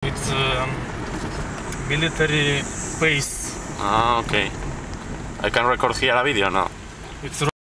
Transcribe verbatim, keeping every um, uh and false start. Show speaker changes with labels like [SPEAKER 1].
[SPEAKER 1] It's um, military base.
[SPEAKER 2] Ah, okay. I can record here a video, no?
[SPEAKER 1] It's